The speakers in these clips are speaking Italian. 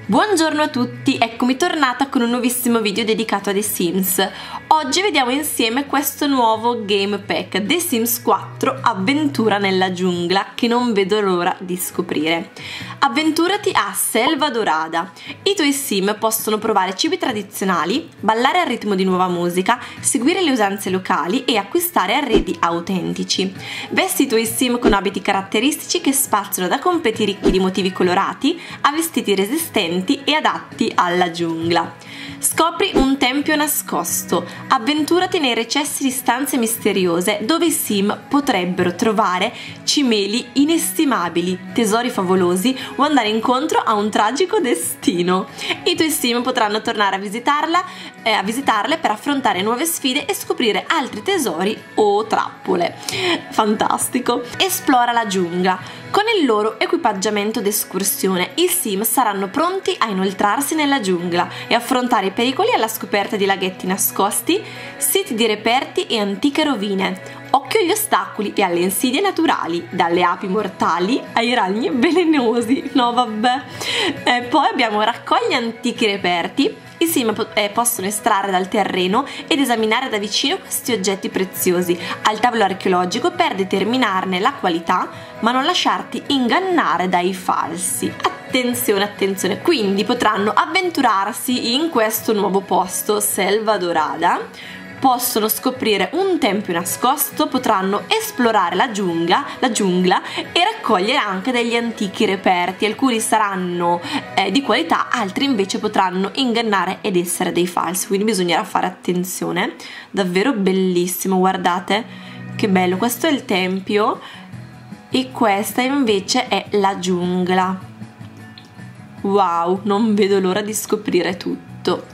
Buongiorno a tutti, eccomi tornata con un nuovissimo video dedicato a The Sims. Oggi vediamo insieme questo nuovo game pack, The Sims 4 Avventura nella giungla, che non vedo l'ora di scoprire. Avventurati a Selva Dorada. I tuoi sim possono provare cibi tradizionali, ballare al ritmo di nuova musica, seguire le usanze locali e acquistare arredi autentici. Vesti i tuoi sim con abiti caratteristici che spaziano da completi ricchi di motivi colorati a vestiti resistenti e adatti alla giungla. Scopri un tempio nascosto. Avventurati nei recessi di stanze misteriose dove i sim potrebbero trovare cimeli inestimabili, tesori favolosi o andare incontro a un tragico destino. I tuoi sim potranno tornare a visitarle per affrontare nuove sfide e scoprire altri tesori o trappole. Fantastico! Esplora la giungla. Con il loro equipaggiamento d'escursione, i sim saranno pronti a inoltrarsi nella giungla e affrontare i pericoli alla scoperta di laghetti nascosti, siti di reperti e antiche rovine. Occhio agli ostacoli e alle insidie naturali, dalle api mortali ai ragni velenosi. No, vabbè. Poi abbiamo raccogli antichi reperti. I sim possono estrarre dal terreno ed esaminare da vicino questi oggetti preziosi al tavolo archeologico per determinarne la qualità, ma non lasciarti ingannare dai falsi. Attenzione, attenzione! Quindi potranno avventurarsi in questo nuovo posto, Selva Dorada. Possono scoprire un tempio nascosto, potranno esplorare la giungla e raccogliere anche degli antichi reperti. Alcuni saranno di qualità, altri invece potranno ingannare ed essere dei falsi, quindi bisognerà fare attenzione. Davvero bellissimo, guardate che bello. Questo è il tempio e questa invece è la giungla. Wow, non vedo l'ora di scoprire tutto.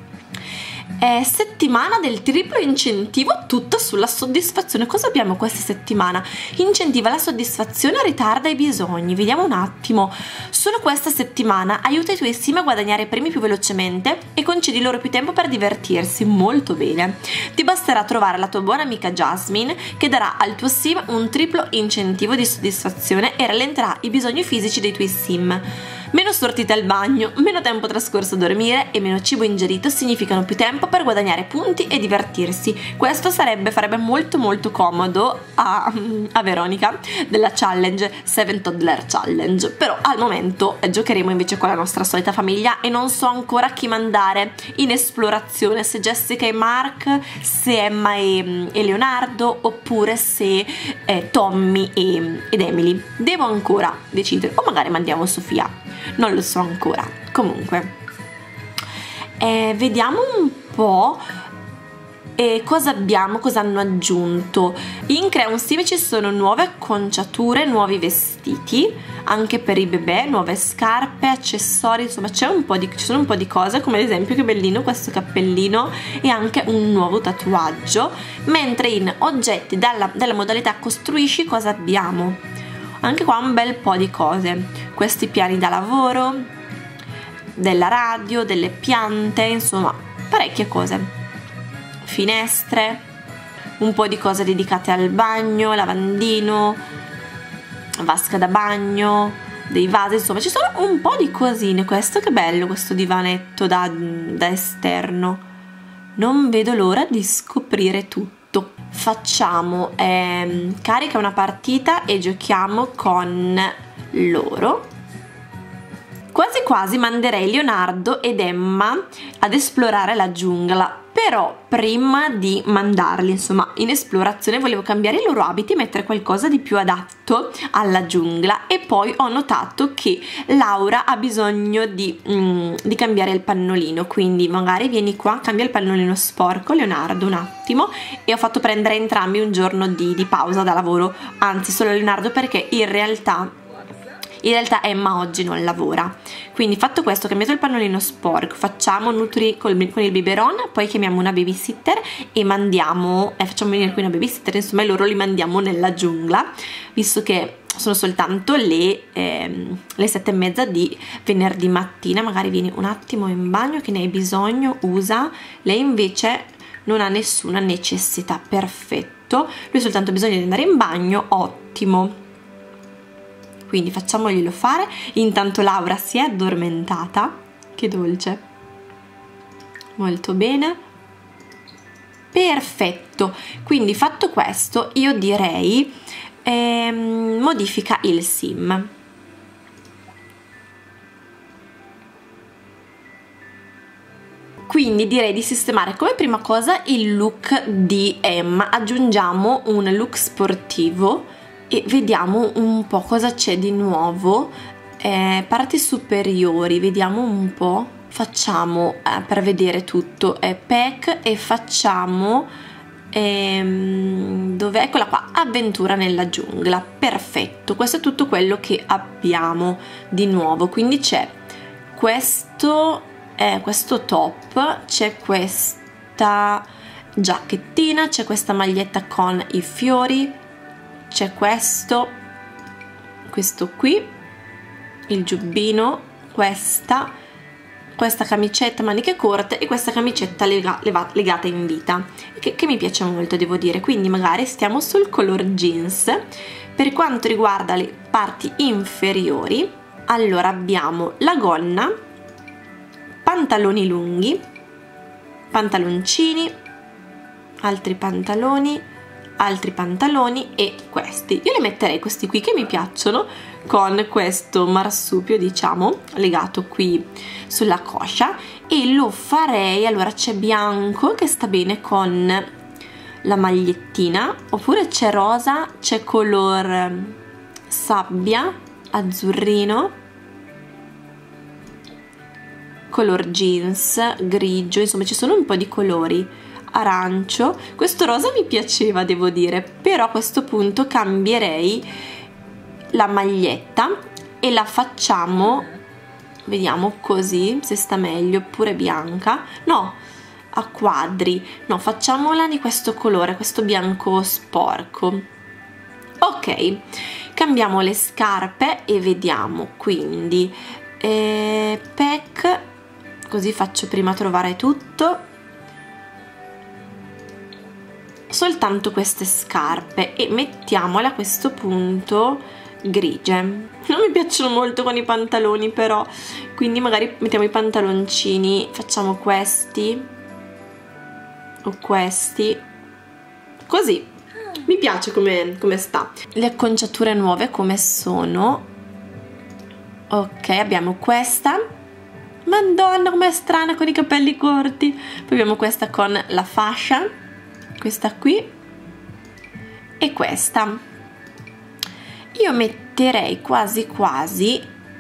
Settimana del triplo incentivo, tutta sulla soddisfazione. Cosa abbiamo questa settimana? Incentiva la soddisfazione, ritarda i bisogni. Vediamo un attimo. Solo questa settimana aiuta i tuoi sim a guadagnare premi più velocemente e concedi loro più tempo per divertirsi. Molto bene. Ti basterà trovare la tua buona amica Jasmine, che darà al tuo sim un triplo incentivo di soddisfazione e rallenterà i bisogni fisici dei tuoi sim. Meno sortite al bagno, meno tempo trascorso a dormire e meno cibo ingerito significano più tempo per guadagnare punti e divertirsi. Questo farebbe molto comodo a Veronica della challenge 7 Toddler Challenge. Però al momento giocheremo invece con la nostra solita famiglia e non so ancora chi mandare in esplorazione, se Jessica e Mark, se Emma e Leonardo, oppure se Tommy ed Emily. Devo ancora decidere, o magari mandiamo Sofia. Non lo so ancora. Comunque vediamo un po' cosa abbiamo, cosa hanno aggiunto. In Crea un Sim ci sono nuove acconciature, nuovi vestiti anche per i bebè, nuove scarpe, accessori, insomma ci sono un po' di cose, come ad esempio che bellino questo cappellino e anche un nuovo tatuaggio. Mentre in oggetti della modalità costruisci cosa abbiamo? Anche qua un bel po' di cose. Questi piani da lavoro, della radio, delle piante, insomma parecchie cose. Finestre, un po' di cose dedicate al bagno, lavandino, vasca da bagno, dei vasi, insomma ci sono un po' di cosine. Questo che bello, questo divanetto da esterno. Non vedo l'ora di scoprire tutto. Facciamo carica una partita e giochiamo con loro. Quasi quasi manderei Leonardo ed Emma ad esplorare la giungla, però prima di mandarli insomma in esplorazione volevo cambiare i loro abiti e mettere qualcosa di più adatto alla giungla. E poi ho notato che Laura ha bisogno di cambiare il pannolino, quindi magari vieni qua, cambia il pannolino sporco Leonardo un attimo. E ho fatto prendere entrambi un giorno di pausa da lavoro, anzi solo Leonardo, perché in realtà Emma oggi non lavora. Quindi fatto questo, cambiato il pannolino sporco, facciamo nutri con il biberon, poi chiamiamo una babysitter e facciamo venire qui una babysitter, insomma, e loro li mandiamo nella giungla, visto che sono soltanto le 7:30 di venerdì mattina. Magari vieni un attimo in bagno che ne hai bisogno, usa. Lei invece non ha nessuna necessità. Perfetto, lui ha soltanto bisogno di andare in bagno. Ottimo. quindi facciamoglielo fare. Intanto Laura si è addormentata che dolce, molto bene, perfetto. Quindi fatto questo io direi modifica il sim. Quindi direi di sistemare come prima cosa il look di Emma, aggiungiamo un look sportivo e vediamo un po' cosa c'è di nuovo. Parti superiori, vediamo un po', facciamo per vedere tutto pack e facciamo dov'è? Eccola qua, avventura nella giungla, perfetto. Questo è tutto quello che abbiamo di nuovo, quindi c'è questo top, c'è questa giacchettina, c'è questa maglietta con i fiori, c'è questo qui, il giubbino, questa camicetta maniche corte e questa camicetta legata in vita che mi piace molto, devo dire. Quindi magari stiamo sul color jeans. Per quanto riguarda le parti inferiori, allora abbiamo la gonna, pantaloni lunghi, pantaloncini, altri pantaloni e questi. Io le metterei questi qui che mi piacciono, con questo marsupio diciamo legato qui sulla coscia, e lo farei, allora c'è bianco che sta bene con la magliettina, oppure c'è rosa, c'è color sabbia, azzurrino, color jeans, grigio, insomma ci sono un po' di colori, arancio. Questo rosa mi piaceva, devo dire, però a questo punto cambierei la maglietta e la facciamo, vediamo così se sta meglio, oppure bianca, no, a quadri, no, facciamola di questo colore, questo bianco sporco. Ok, cambiamo le scarpe e vediamo quindi pack, così faccio prima trovare tutto, soltanto queste scarpe, e mettiamole a questo punto grigie. Non mi piacciono molto con i pantaloni però, quindi magari mettiamo i pantaloncini, facciamo questi o questi, così mi piace come sta. Le acconciature nuove come sono? Ok, abbiamo questa, madonna com'è strana con i capelli corti, poi abbiamo questa con la fascia, questa qui e questa. Io metterei quasi quasi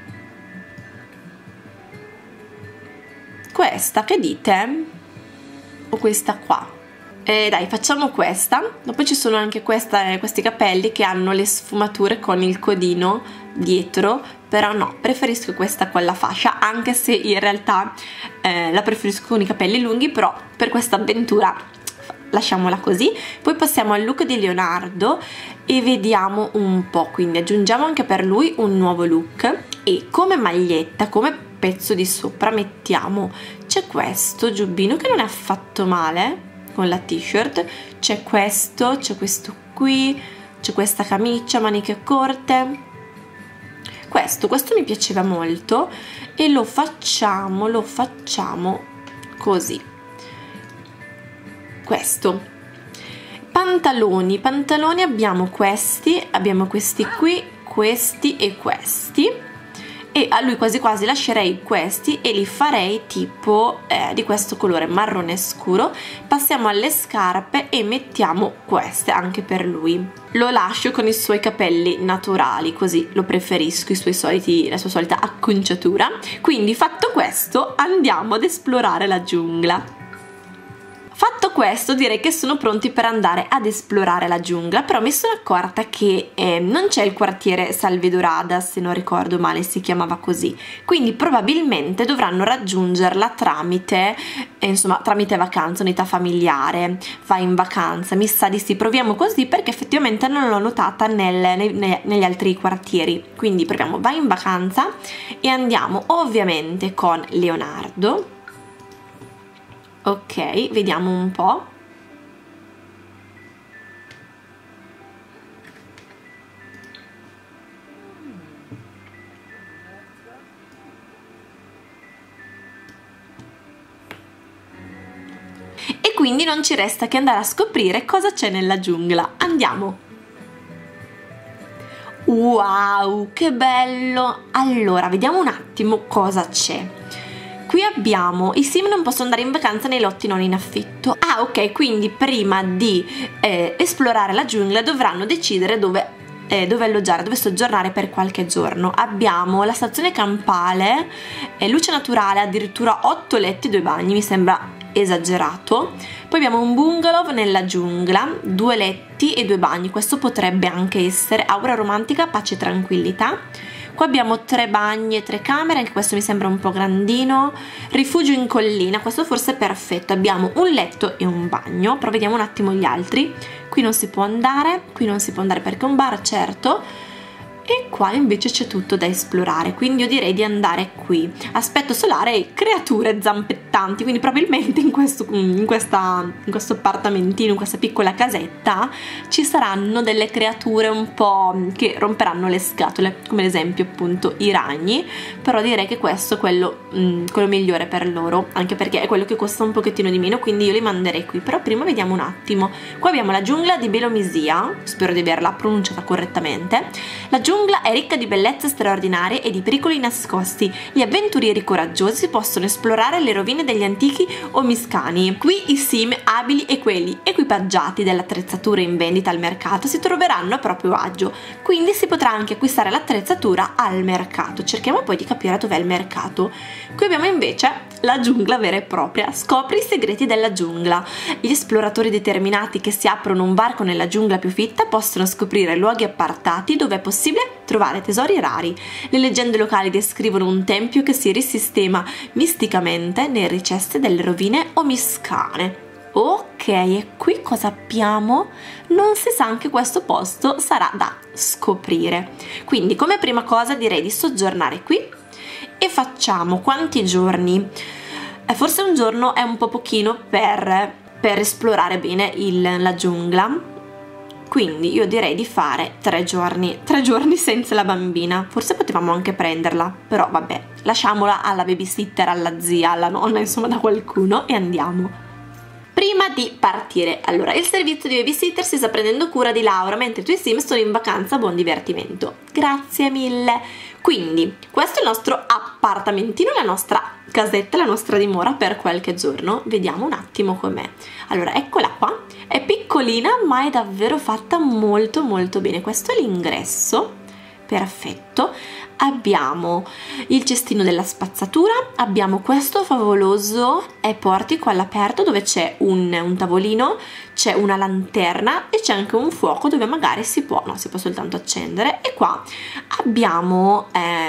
questa, che dite? O questa qua? Dai, facciamo questa. Dopo ci sono anche questi capelli che hanno le sfumature con il codino dietro, però no, preferisco questa con la fascia, anche se in realtà la preferisco con i capelli lunghi, però per questa avventura lasciamola così. Poi passiamo al look di Leonardo e vediamo un po', quindi aggiungiamo anche per lui un nuovo look, e come maglietta, come pezzo di sopra mettiamo, c'è questo giubbino che non è affatto male con la t-shirt, c'è questo qui, c'è questa camicia maniche corte, questo mi piaceva molto, e lo facciamo così. Questo, pantaloni abbiamo questi qui, questi e questi, e a lui quasi quasi lascerei questi e li farei tipo di questo colore marrone scuro. Passiamo alle scarpe e mettiamo queste anche per lui. Lo lascio con i suoi capelli naturali, così lo preferisco, la sua solita acconciatura. Quindi fatto questo andiamo ad esplorare la giungla. Fatto questo direi che sono pronti per andare ad esplorare la giungla, però mi sono accorta che non c'è il quartiere Salvedorada, se non ricordo male si chiamava così, quindi probabilmente dovranno raggiungerla tramite vacanza, unità familiare, vai in vacanza, mi sa di sì, proviamo così perché effettivamente non l'ho notata negli altri quartieri, quindi proviamo vai in vacanza e andiamo ovviamente con Leonardo. Ok, vediamo un po'. quindi non ci resta che andare a scoprire cosa c'è nella giungla. Andiamo! Wow, che bello! Allora, vediamo un attimo cosa c'è. Qui abbiamo, i sim non possono andare in vacanza nei lotti non in affitto. Ah, ok, quindi prima di esplorare la giungla dovranno decidere dove alloggiare, dove soggiornare per qualche giorno. Abbiamo la stazione campale, luce naturale, addirittura 8 letti e 2 bagni, mi sembra esagerato. Poi abbiamo un bungalow nella giungla, 2 letti e 2 bagni, questo potrebbe anche essere aura romantica, pace e tranquillità. Qua abbiamo 3 bagni e 3 camere, anche questo mi sembra un po' grandino. Rifugio in collina, questo forse è perfetto. Abbiamo un letto e un bagno, però vediamo un attimo gli altri. Qui non si può andare, qui non si può andare perché è un bar, certo. E qua invece c'è tutto da esplorare, quindi io direi di andare qui. Aspetto solare e creature zampettanti, quindi probabilmente in questo appartamentino, in questa piccola casetta, ci saranno delle creature un po' che romperanno le scatole, come ad esempio appunto i ragni, però direi che questo è quello migliore per loro, anche perché è quello che costa un pochettino di meno, quindi io li manderei qui. Però prima vediamo un attimo. Qua abbiamo la giungla di Belomisia, spero di averla pronunciata correttamente. La giungla è ricca di bellezze straordinarie e di pericoli nascosti. Gli avventurieri coraggiosi possono esplorare le rovine degli antichi omiscani. Qui i sim abili e quelli equipaggiati dell'attrezzatura in vendita al mercato si troveranno a proprio agio, quindi si potrà anche acquistare l'attrezzatura al mercato. Cerchiamo poi di capire dov'è il mercato. Qui abbiamo invece la giungla vera e propria. Scopri i segreti della giungla. Gli esploratori determinati che si aprono un varco nella giungla più fitta possono scoprire luoghi appartati dove è possibile trovare tesori rari. Le leggende locali descrivono un tempio che si risistema misticamente nei recessi delle rovine omiscane. Ok, e qui cosa abbiamo? Non si sa, anche questo posto sarà da scoprire. Quindi come prima cosa direi di soggiornare qui e facciamo quanti giorni? Forse un giorno è un po' pochino per esplorare bene la giungla. Quindi io direi di fare 3 giorni senza la bambina. Forse potevamo anche prenderla, però vabbè, lasciamola alla babysitter, alla zia, alla nonna, insomma da qualcuno, e andiamo. Prima di partire, allora, il servizio di babysitter si sta prendendo cura di Laura mentre i tuoi sim sono in vacanza. Buon divertimento. Grazie mille. Quindi questo è il nostro appartamentino, la nostra casetta, la nostra dimora per qualche giorno. Vediamo un attimo com'è. Allora, eccola qua. È piccolina ma è davvero fatta molto molto bene. Questo è l'ingresso, perfetto. Abbiamo il cestino della spazzatura, abbiamo questo favoloso portico all'aperto dove c'è un tavolino, c'è una lanterna e c'è anche un fuoco dove magari si può soltanto accendere. E qua abbiamo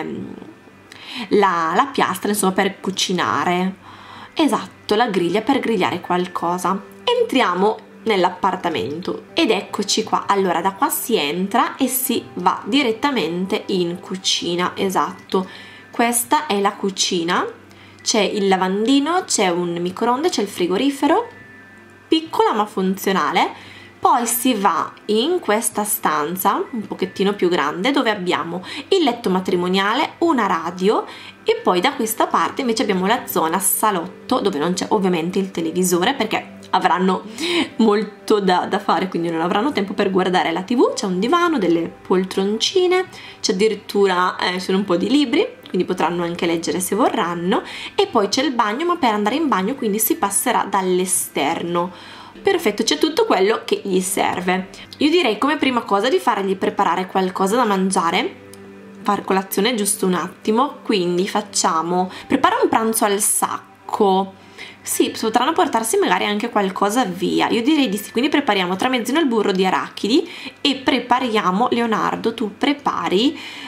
la piastra, insomma, per cucinare. Esatto, la griglia per grigliare qualcosa. Entriamo nell'appartamento ed eccoci qua. Allora, da qua si entra e si va direttamente in cucina. Esatto, questa è la cucina. C'è il lavandino, c'è un microonde, c'è il frigorifero, piccola ma funzionale. Poi si va in questa stanza un pochettino più grande dove abbiamo il letto matrimoniale, una radio, e poi da questa parte invece abbiamo la zona salotto dove non c'è ovviamente il televisore perché avranno molto da fare, quindi non avranno tempo per guardare la TV. C'è un divano, delle poltroncine, c'è addirittura sono un po' di libri, quindi potranno anche leggere se vorranno. E poi c'è il bagno, ma per andare in bagno quindi si passerà dall'esterno. Perfetto, c'è tutto quello che gli serve. Io direi come prima cosa di fargli preparare qualcosa da mangiare, fare colazione giusto un attimo. Quindi prepara un pranzo al sacco. Sì, potranno portarsi magari anche qualcosa via. Io direi di sì, quindi prepariamo tramezzino al burro di arachidi e prepariamo, Leonardo, tu prepara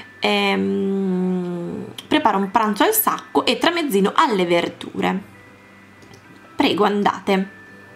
un pranzo al sacco e tramezzino alle verdure. Prego, andate.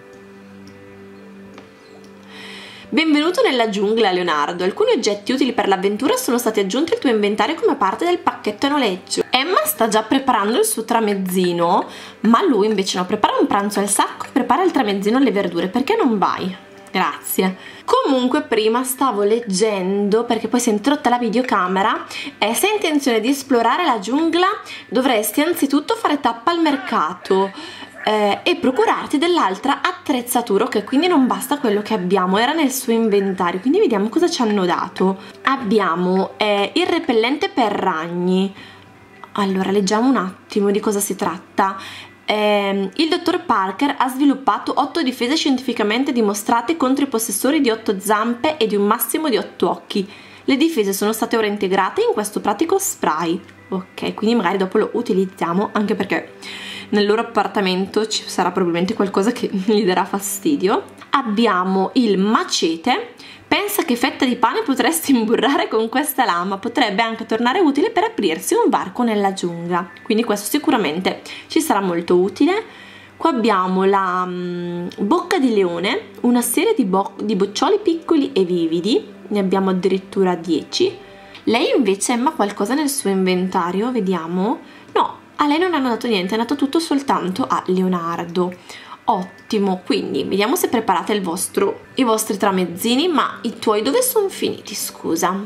Benvenuto nella giungla, Leonardo. Alcuni oggetti utili per l'avventura sono stati aggiunti al tuo inventario come parte del pacchetto a noleggio. Emma sta già preparando il suo tramezzino, ma lui invece no, prepara un pranzo al sacco e prepara il tramezzino alle verdure. Perché non vai? Grazie. Comunque prima stavo leggendo, perché poi si è interrotta la videocamera, se hai intenzione di esplorare la giungla dovresti anzitutto fare tappa al mercato. e procurarti dell'altra attrezzatura. Ok, quindi non basta quello che abbiamo, era nel suo inventario, quindi vediamo cosa ci hanno dato. Abbiamo il repellente per ragni. Allora, leggiamo un attimo di cosa si tratta. Il dottor Parker ha sviluppato 8 difese scientificamente dimostrate contro i possessori di 8 zampe e di un massimo di 8 occhi. Le difese sono state ora integrate in questo pratico spray. Ok, quindi magari dopo lo utilizziamo, anche perché nel loro appartamento ci sarà probabilmente qualcosa che gli darà fastidio. Abbiamo il macete. Pensa che fetta di pane potresti imburrare con questa lama, potrebbe anche tornare utile per aprirsi un varco nella giungla, quindi questo sicuramente ci sarà molto utile. Qua abbiamo la bocca di leone, una serie di boccioli piccoli e vividi, ne abbiamo addirittura 10. Lei invece ha qualcosa nel suo inventario, vediamo. No, a lei non hanno dato niente, è andato tutto soltanto a Leonardo. Ottimo, quindi vediamo se preparate i vostri tramezzini. Ma i tuoi dove sono finiti, scusa?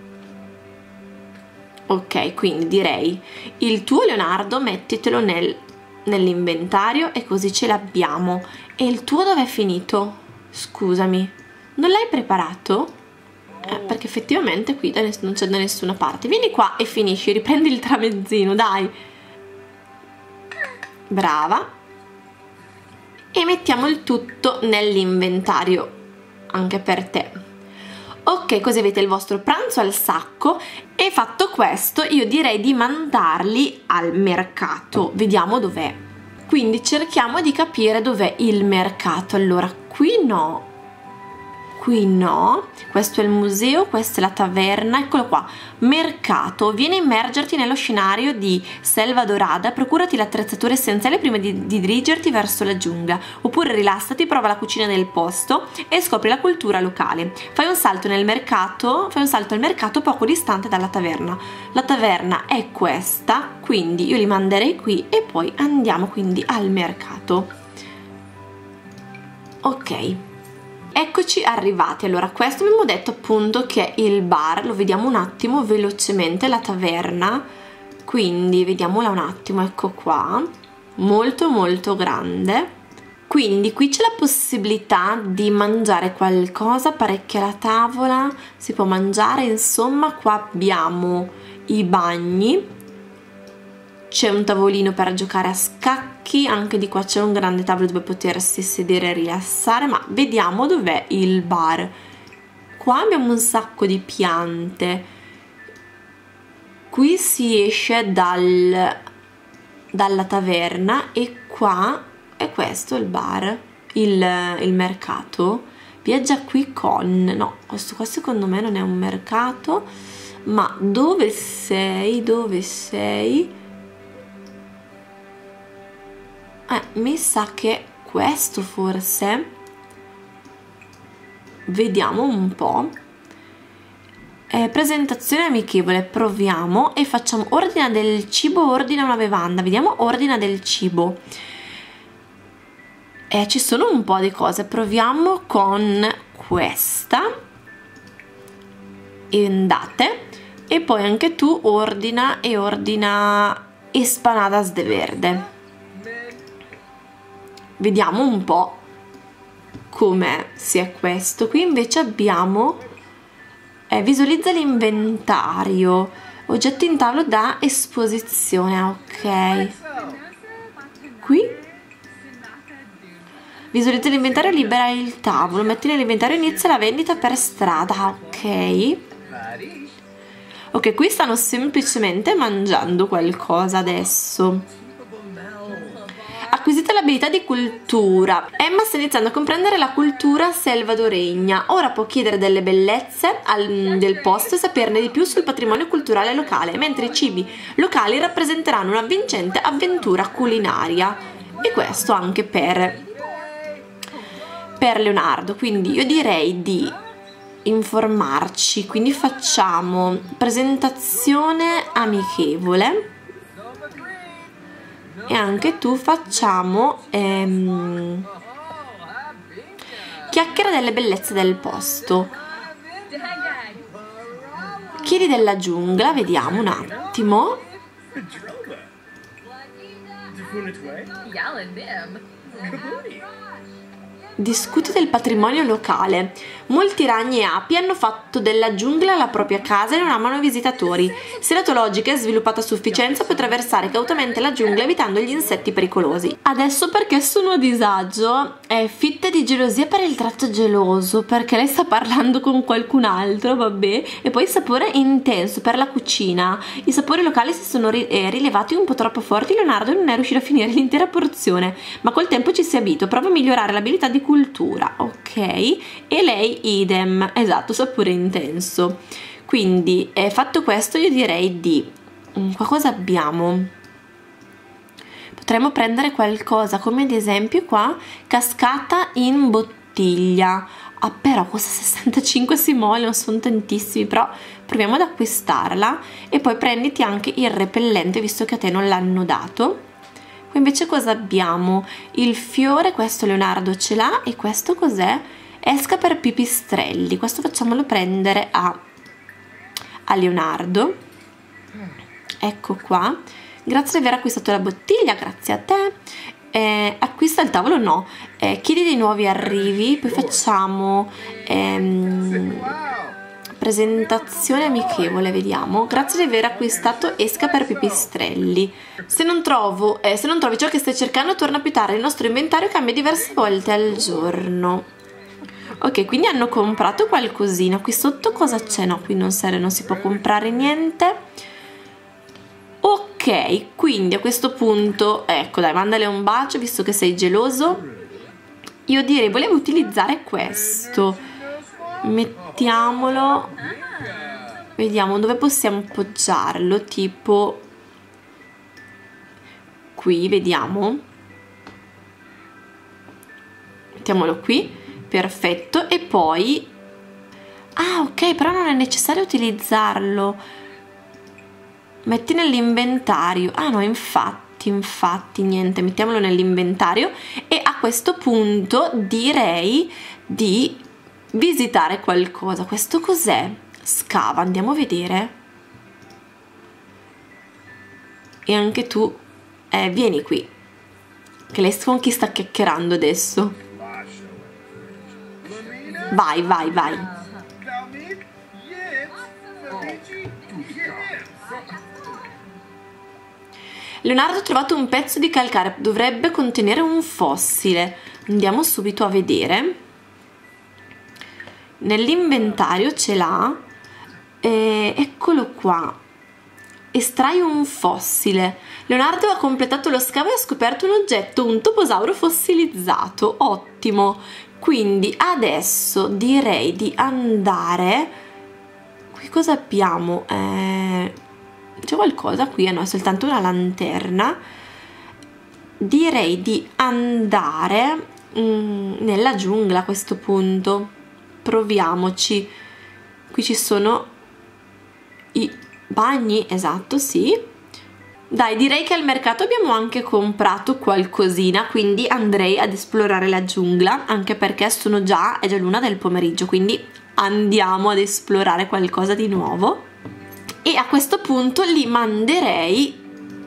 Ok, quindi direi il tuo Leonardo mettitelo nell'inventario e così ce l'abbiamo. E il tuo dove è finito? Scusami, non l'hai preparato? Perché effettivamente qui non c'è da nessuna parte. Vieni qua e finisci, riprendi il tramezzino, dai. Brava. E mettiamo il tutto nell'inventario anche per te. Ok, così avete il vostro pranzo al sacco. E fatto questo io direi di mandarli al mercato. Vediamo dov'è. Quindi cerchiamo di capire dov'è il mercato. Allora, qui no, questo è il museo, questa è la taverna, eccolo qua, mercato. Vieni a immergerti nello scenario di Selva Dorada, procurati l'attrezzatura essenziale prima di dirigerti verso la giungla, oppure rilassati, prova la cucina del posto e scopri la cultura locale. Fai un salto al mercato poco distante dalla taverna. La taverna è questa, quindi io li manderei qui e poi andiamo quindi al mercato. Ok, eccoci arrivati. Allora, questo abbiamo detto appunto che è il bar, lo vediamo un attimo velocemente, la taverna, quindi vediamola un attimo, ecco qua, molto molto grande. Quindi qui c'è la possibilità di mangiare qualcosa, parecchia la tavola, si può mangiare, insomma. Qua abbiamo i bagni, c'è un tavolino per giocare a scacchi, anche di qua c'è un grande tavolo dove potersi sedere e rilassare. Ma vediamo dov'è il bar. Qua abbiamo un sacco di piante. Qui si esce dalla taverna e qua è questo il bar, il mercato. Viaggia qui con... no, questo qua secondo me non è un mercato. Ma dove sei? Dove sei? Mi sa che questo forse. Vediamo un po'. Presentazione amichevole, proviamo e facciamo ordina del cibo, ordina una bevanda. Vediamo ordina del cibo. Ci sono un po' di cose, proviamo con questa. E andate. E poi anche tu ordina empanadas de verde. Vediamo un po' come sia questo. Qui invece abbiamo visualizza l'inventario, oggetti in tavolo da esposizione. Ok, qui visualizza l'inventario, libera il tavolo, metti nell'inventario, inizia la vendita per strada. Ok, qui stanno semplicemente mangiando qualcosa adesso. Acquisite l'abilità di cultura. Emma sta iniziando a comprendere la cultura selvadoregna. Ora può chiedere delle bellezze del posto e saperne di più sul patrimonio culturale locale, mentre i cibi locali rappresenteranno una vincente avventura culinaria. E questo anche per Leonardo. Quindi io direi di informarci. Quindi facciamo presentazione amichevole. E anche tu facciamo chiacchiera delle bellezze del posto. Chiedi della giungla, vediamo un attimo. Discute del patrimonio locale. Molti ragni e api hanno fatto della giungla la propria casa e non amano visitatori. Se la tua logica è sviluppata a sufficienza, puoi attraversare cautamente la giungla evitando gli insetti pericolosi. Adesso perché sono a disagio? È fitta di gelosia per il tratto geloso, perché lei sta parlando con qualcun altro, vabbè. E poi il sapore intenso per la cucina. I sapori locali si sono rilevati un po' troppo forti. Leonardo non è riuscito a finire l'intera porzione, ma col tempo ci si abitua. Prova a migliorare l'abilità di cultura, ok, e lei idem, esatto, sapore intenso. Quindi fatto questo io direi di qua cosa abbiamo? Potremmo prendere qualcosa come ad esempio qua cascata in bottiglia. Ah, però costa 65 simoili, non sono tantissimi, però proviamo ad acquistarla. E poi prenditi anche il repellente, visto che a te non l'hanno dato. Qui invece cosa abbiamo? Il fiore, questo Leonardo ce l'ha, e questo cos'è? Esca per pipistrelli. Questo facciamolo prendere a Leonardo. Ecco qua. Grazie di aver acquistato la bottiglia, grazie a te. Acquista il tavolo? No. Chiedi dei nuovi arrivi, poi facciamo presentazione amichevole, vediamo. Grazie di aver acquistato esca per pipistrelli. Se non trovi ciò che stai cercando, torna più tardi. Il nostro inventario cambia diverse volte al giorno. Ok, quindi hanno comprato qualcosina. Qui sotto cosa c'è? No, qui non si può comprare niente. Ok, quindi a questo punto, ecco dai, mandale un bacio visto che sei geloso. Io direi, volevo utilizzare questo. Mettiamolo, vediamo dove possiamo appoggiarlo, tipo qui, vediamo, mettiamolo qui, perfetto. E poi ok, però non è necessario utilizzarlo, metti nell'inventario. No, infatti niente, mettiamolo nell'inventario. E a questo punto direi di visitare qualcosa. Questo cos'è? Scava, andiamo a vedere. E anche tu vieni qui, che lei con chi sta chiacchierando adesso. Vai. Leonardo ha trovato un pezzo di calcare, dovrebbe contenere un fossile. Andiamo subito a vedere. Nell'inventario ce l'ha, eccolo qua. Estrai un fossile. Leonardo ha completato lo scavo e ha scoperto un oggetto, un toposauro fossilizzato. Ottimo. Quindi adesso direi di andare. Qui cosa abbiamo? C'è qualcosa qui? No, è soltanto una lanterna. Direi di andare nella giungla a questo punto. Proviamoci. Qui ci sono i bagni, esatto, sì. Dai, direi che al mercato abbiamo anche comprato qualcosina, quindi andrei ad esplorare la giungla, anche perché è già l'una del pomeriggio, quindi andiamo ad esplorare qualcosa di nuovo. E a questo punto li manderei.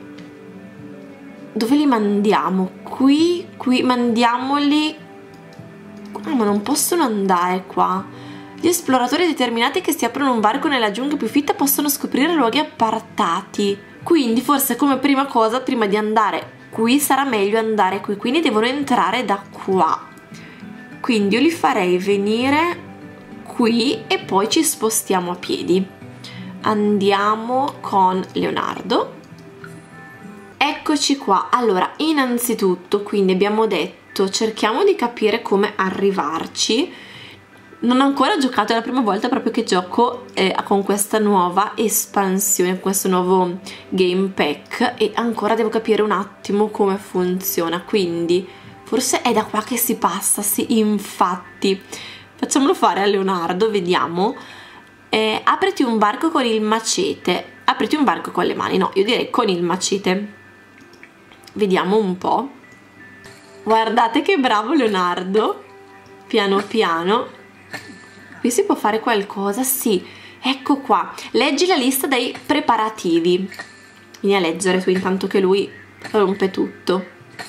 Dove li mandiamo? Qui mandiamoli. Ma non possono andare qua. Gli esploratori determinati che si aprono un varco nella giungla più fitta possono scoprire luoghi appartati. Quindi forse come prima cosa, prima di andare qui, sarà meglio andare qui. Quindi devono entrare da qua. Quindi io li farei venire qui e poi ci spostiamo a piedi. Andiamo con Leonardo. Eccoci qua. Allora, innanzitutto, quindi abbiamo detto, cerchiamo di capire come arrivarci. Non ho ancora giocato, è la prima volta proprio che gioco con questa nuova espansione, questo nuovo game pack, e ancora devo capire un attimo come funziona. Quindi forse è da qua che si passa, sì, infatti. Facciamolo fare a Leonardo, vediamo. Apriti un varco con il macete. Apriti un varco con le mani, no, io direi con il macete. Vediamo un po'. Guardate che bravo Leonardo. Piano piano. Qui si può fare qualcosa, sì. Ecco qua. Leggi la lista dei preparativi. Vieni a leggere tu intanto che lui rompe tutto.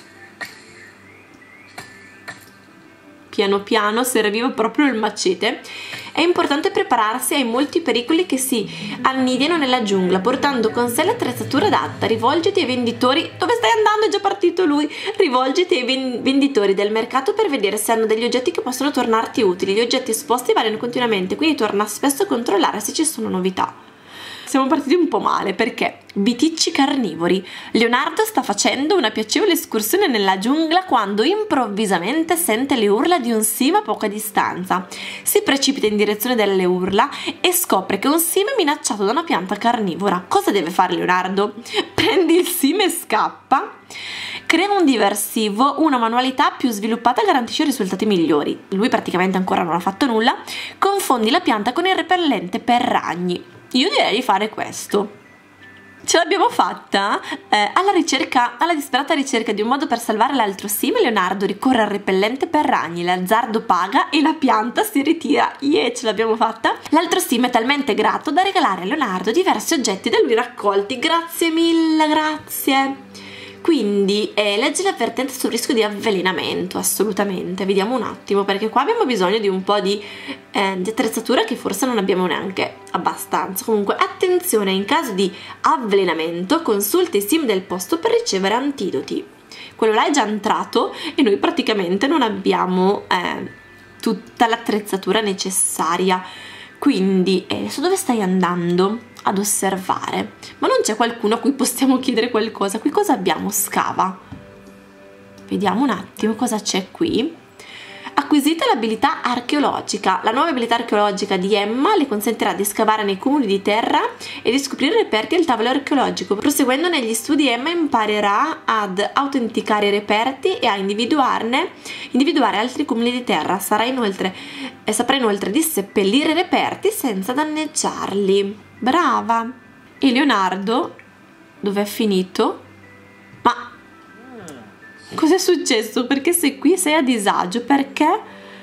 Piano piano serviva proprio il macete. È importante prepararsi ai molti pericoli che si annidiano nella giungla, portando con sé l'attrezzatura adatta. Rivolgiti ai venditori. Dove stai andando? È già partito lui. Rivolgiti ai venditori del mercato per vedere se hanno degli oggetti che possono tornarti utili. Gli oggetti esposti variano continuamente, quindi torna spesso a controllare se ci sono novità. Siamo partiti un po' male perché viticci carnivori. Leonardo sta facendo una piacevole escursione nella giungla quando improvvisamente sente le urla di un sime a poca distanza. Si precipita in direzione delle urla e scopre che un sime è minacciato da una pianta carnivora. Cosa deve fare Leonardo? Prendi il sime e scappa. Crea un diversivo, una manualità più sviluppata garantisce risultati migliori. Lui praticamente ancora non ha fatto nulla. Confondi la pianta con il repellente per ragni. Io direi di fare questo. Ce l'abbiamo fatta? Alla disperata ricerca di un modo per salvare l'altro sime, Leonardo ricorre al repellente per ragni, l'azzardo paga e la pianta si ritira. Ce l'abbiamo fatta! L'altro sime è talmente grato da regalare a Leonardo diversi oggetti da lui raccolti. Grazie mille, grazie! Quindi leggi l'avvertenza sul rischio di avvelenamento, assolutamente. Vediamo un attimo, perché qua abbiamo bisogno di un po' di attrezzatura che forse non abbiamo neanche abbastanza. Comunque attenzione, in caso di avvelenamento consulta i sim del posto per ricevere antidoti. Quello là è già entrato e noi praticamente non abbiamo tutta l'attrezzatura necessaria. Quindi adesso dove stai andando? Ad osservare. Ma non c'è qualcuno a cui possiamo chiedere qualcosa? Qui cosa abbiamo? Scava. Vediamo un attimo cosa c'è qui. Acquisite l'abilità archeologica. La nuova abilità archeologica di Emma le consentirà di scavare nei cumuli di terra e di scoprire reperti al tavolo archeologico. Proseguendo negli studi, Emma imparerà ad autenticare i reperti e a individuare altri cumuli di terra. Saprà inoltre disseppellire i reperti senza danneggiarli. Brava! E Leonardo? Dov'è finito? Ma cos'è successo? Perché sei qui, sei a disagio? Perché?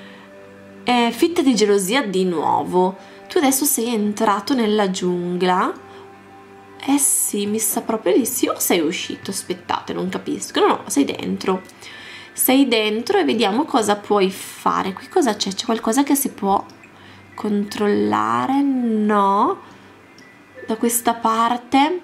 Fitta di gelosia di nuovo. Tu adesso sei entrato nella giungla? Eh sì, mi sa proprio di sì. O sei uscito? Aspettate, non capisco. No, sei dentro. Sei dentro e vediamo cosa puoi fare. Qui cosa c'è? C'è qualcosa che si può controllare? No. Da questa parte.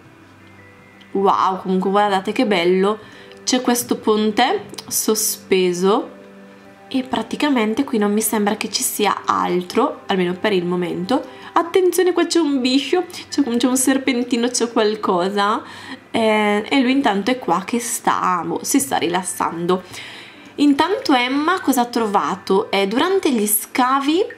Wow, comunque guardate che bello. C'è questo ponte sospeso e praticamente qui non mi sembra che ci sia altro, almeno per il momento. Attenzione, qua c'è un biscio, c'è un serpentino, c'è qualcosa e lui intanto è qua che si sta rilassando. Intanto Emma cosa ha trovato? Durante gli scavi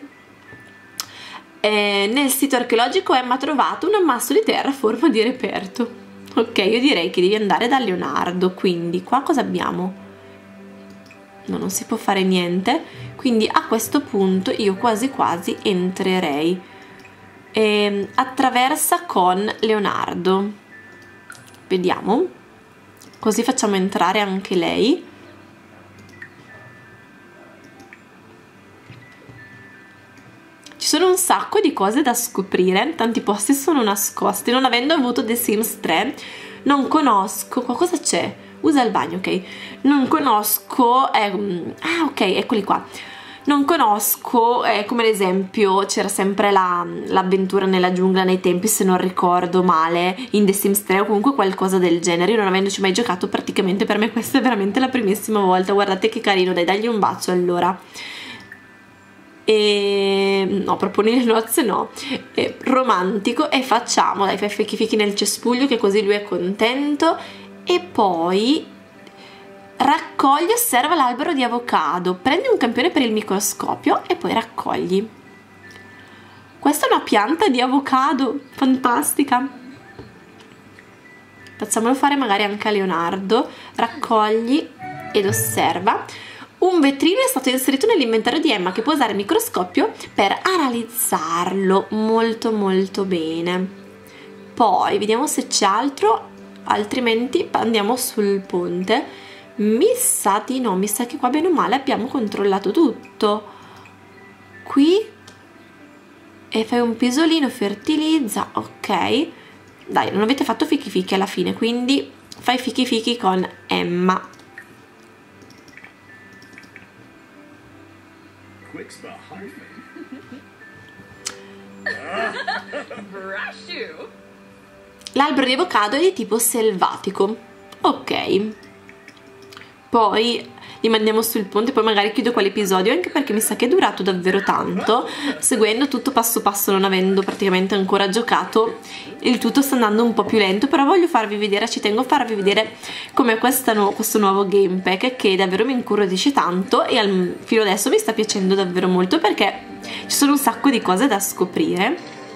nel sito archeologico Emma ha trovato un ammasso di terra a forma di reperto. Ok, io direi che devi andare da Leonardo. Quindi qua cosa abbiamo? No, non si può fare niente. Quindi a questo punto io quasi quasi entrerei. Attraversa con Leonardo. Vediamo. Così facciamo entrare anche lei. Ci sono un sacco di cose da scoprire, tanti posti sono nascosti. Non avendo avuto The Sims 3, non conosco. Qua cosa c'è? Usa il bagno, ok. Non conosco. Ah, ok, eccoli qua. Non conosco, come ad esempio c'era sempre l'avventura nella giungla nei tempi, se non ricordo male, in The Sims 3 o comunque qualcosa del genere. Io non avendoci mai giocato, praticamente per me questa è veramente la primissima volta. Guardate che carino, dagli un bacio allora. No, proprio nelle nozze no. Romantico, e facciamo, dai, fai fichi nel cespuglio che così lui è contento. E poi raccogli, osserva l'albero di avocado, prendi un campione per il microscopio e poi raccogli. Questa è una pianta di avocado fantastica. Facciamolo fare magari anche a Leonardo. Raccogli ed osserva. Un vetrino è stato inserito nell'inventario di Emma che può usare il microscopio per analizzarlo. Molto molto bene. Poi vediamo se c'è altro, altrimenti andiamo sul ponte. Mi sa di no, mi sa che qua bene o male abbiamo controllato tutto. Qui e fai un pisolino, fertilizza, ok. Dai, non avete fatto fichi alla fine, quindi fai fichi fichi con Emma. L'albero di avocado è di tipo selvatico. Ok, poi li mandiamo sul ponte, poi magari chiudo quell'episodio, anche perché mi sa che è durato davvero tanto, seguendo tutto passo passo, non avendo praticamente ancora giocato. Il tutto sta andando un po' più lento, però voglio farvi vedere, ci tengo a farvi vedere com'è questo nuovo game pack, che davvero mi incuriosisce tanto e fino adesso mi sta piacendo davvero molto, perché ci sono un sacco di cose da scoprire.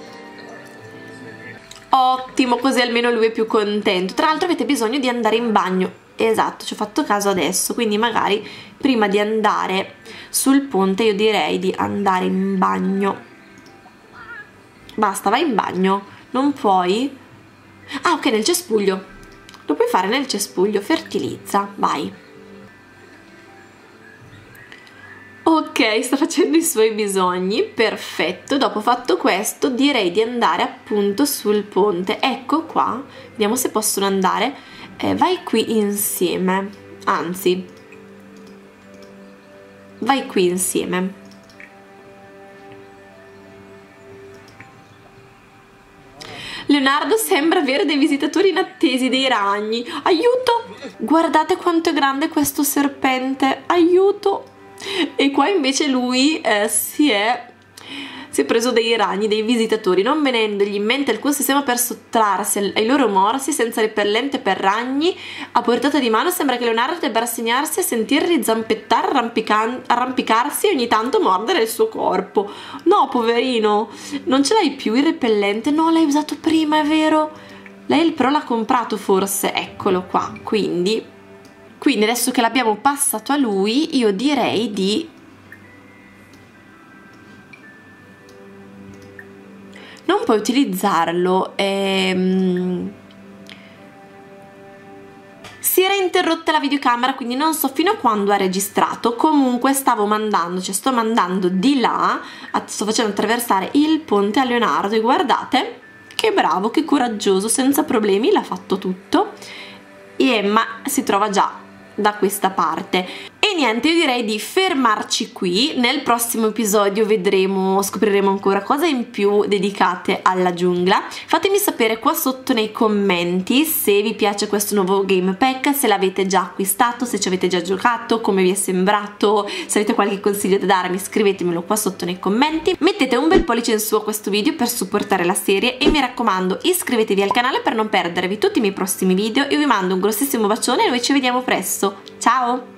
Ottimo, così almeno lui è più contento. Tra l'altro avete bisogno di andare in bagno. Esatto, ci ho fatto caso adesso, quindi magari prima di andare sul ponte io direi di andare in bagno. Basta, vai in bagno. Non puoi? Ah, ok, nel cespuglio. Lo puoi fare nel cespuglio, fertilizza, vai. Ok, sta facendo i suoi bisogni, perfetto. Dopo fatto questo direi di andare appunto sul ponte. Ecco qua, vediamo se possono andare. Vai qui insieme, anzi, vai qui insieme. Leonardo sembra avere dei visitatori inattesi, dei ragni. Aiuto! Guardate quanto è grande questo serpente, aiuto! E qua invece lui si è preso dei ragni, dei visitatori, non venendogli in mente alcun sistema per sottrarsi ai loro morsi, senza repellente per ragni a portata di mano. Sembra che Leonardo debba rassegnarsi a sentirli zampettare, arrampicarsi e ogni tanto mordere il suo corpo. No, poverino, non ce l'hai più il repellente? No, l'hai usato prima, è vero? Lei però l'ha comprato forse, eccolo qua. Quindi adesso che l'abbiamo passato a lui, io direi di non puoi utilizzarlo. Si era interrotta la videocamera, quindi non so fino a quando ha registrato. Comunque sto mandando di là, sto facendo attraversare il ponte a Leonardo e guardate che bravo, che coraggioso, senza problemi l'ha fatto tutto. E Emma si trova già da questa parte. E niente, io direi di fermarci qui. Nel prossimo episodio scopriremo ancora cose in più dedicate alla giungla. Fatemi sapere qua sotto nei commenti se vi piace questo nuovo game pack, se l'avete già acquistato, se ci avete già giocato, come vi è sembrato, se avete qualche consiglio da darmi scrivetemelo qua sotto nei commenti. Mettete un bel pollice in su a questo video per supportare la serie e mi raccomando iscrivetevi al canale per non perdervi tutti i miei prossimi video. Io vi mando un grossissimo bacione e noi ci vediamo presto. Ciao!